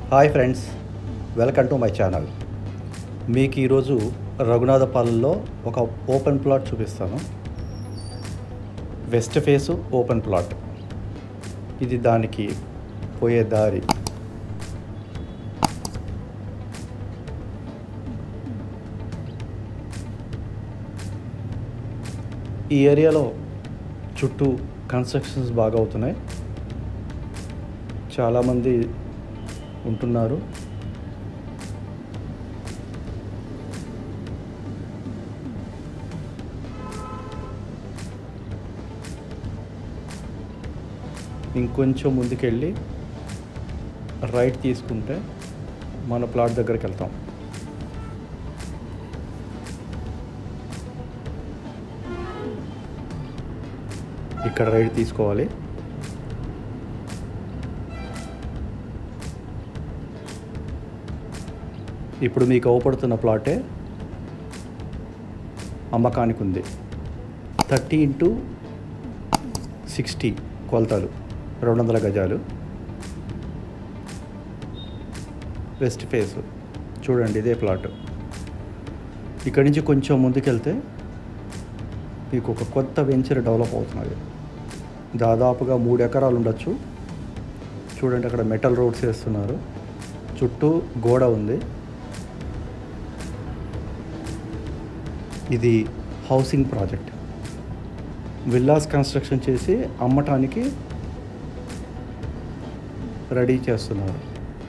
Hi friends, welcome to my channel. మీకు ఈరోజు రఘునాథపాలెంలో ఒక ఓపెన్ ప్లాట్ చూపిస్తాను. West face open plot. ఇది దానికి పోయే దారి. ఈ ఏరియాలో చుట్టూ కన్స్ట్రక్షన్స్ బాగా అవుతున్నాయి. చాలామంది ఉంటున్నారు. ఇంకొంచెం ముందుకెళ్ళి రైట్ తీసుకుంటే మన ప్లాట్ దగ్గరికి వెళ్తాం. ఇక్కడ రైట్ తీసుకోవాలి. ఇప్పుడు మీకు అవపడుతున్న ప్లాటే అమ్మకానికి ఉంది. 30x60 కొలతలు, 200 గజాలు. వెస్ట్ ఫేస్ చూడండి, ఇదే ప్లాట్. ఇక్కడి నుంచి కొంచెం ముందుకెళ్తే మీకు ఒక కొత్త వెంచర్ డెవలప్ అవుతున్నది. దాదాపుగా 3 ఎకరాలు ఉండొచ్చు. చూడండి, అక్కడ మెటల్ రోడ్స్ వేస్తున్నారు. చుట్టూ గోడ ఉంది. ఇది హౌసింగ్ ప్రాజెక్ట్. విల్లాస్ కన్స్ట్రక్షన్ చేసి అమ్మటానికి రెడీ చేస్తున్నారు.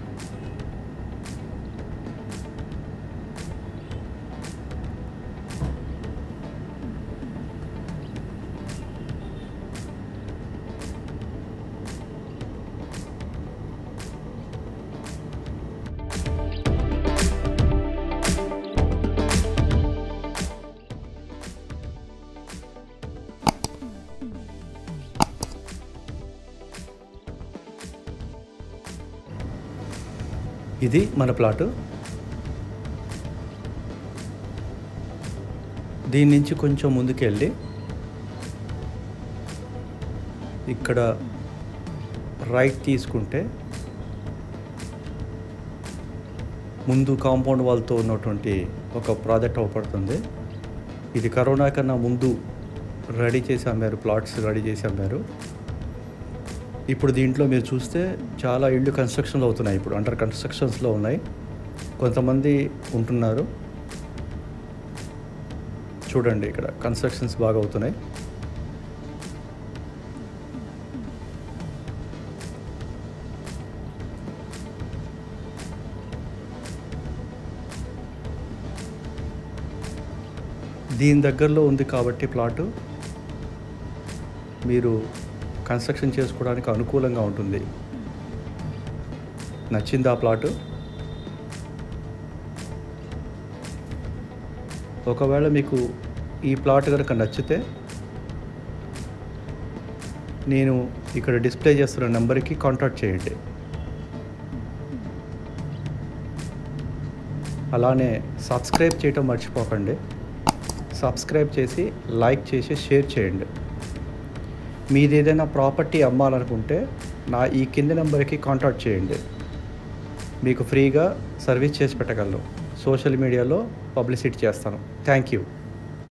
ఇది మన ప్లాటు. దీని నుంచి కొంచెం ముందుకెళ్ళి ఇక్కడ రైట్ తీసుకుంటే ముందు కాంపౌండ్ వాల్తో ఉన్నటువంటి ఒక ప్రాజెక్ట్ అవపడుతుంది. ఇది కరోనా కన్నా ముందు రెడీ చేసి అమ్మారు, ప్లాట్స్ రెడీ చేసి అమ్మారు. ఇప్పుడు దీంట్లో మీరు చూస్తే చాలా ఇళ్ళు కన్స్ట్రక్షన్లు అవుతున్నాయి. ఇప్పుడు అండర్ కన్స్ట్రక్షన్స్లో ఉన్నాయి. కొంతమంది ఉంటున్నారు. చూడండి, ఇక్కడ కన్స్ట్రక్షన్స్ బాగా అవుతున్నాయి. దీని దగ్గరలో ఉంది కాబట్టి ప్లాటు మీరు కన్స్ట్రక్షన్ చేసుకోవడానికి అనుకూలంగా ఉంటుంది. నచ్చింది ఆ ప్లాటు? ఒకవేళ మీకు ఈ ప్లాట్ కనుక నచ్చితే నేను ఇక్కడ డిస్ప్లే చేస్తున్న నెంబర్కి కాంటాక్ట్ చేయండి. అలానే సబ్స్క్రైబ్ చేయటం మర్చిపోకండి. సబ్స్క్రైబ్ చేసి లైక్ చేసి షేర్ చేయండి. మీది ఏదైనా ప్రాపర్టీ అమ్మాలనుకుంటే ఈ కింది నెంబర్కి కాంటాక్ట్ చేయండి. మీకు ఫ్రీగా సర్వీస్ చేసి పెట్టగలను. సోషల్ మీడియాలో పబ్లిసిటీ చేస్తాను. Thank you.